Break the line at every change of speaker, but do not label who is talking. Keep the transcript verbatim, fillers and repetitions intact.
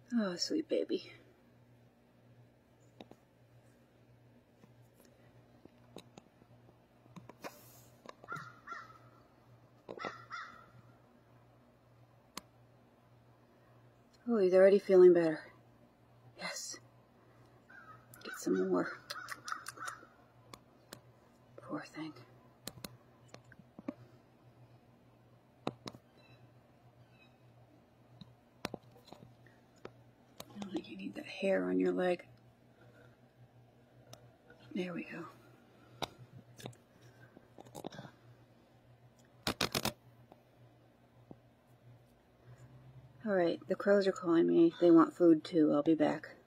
Oh, sweet baby. Oh, he's already feeling better. Yes. Get some more. Poor thing. I don't think you need that hair on your leg. There we go. Alright, the crows are calling me. They want food too. I'll be back.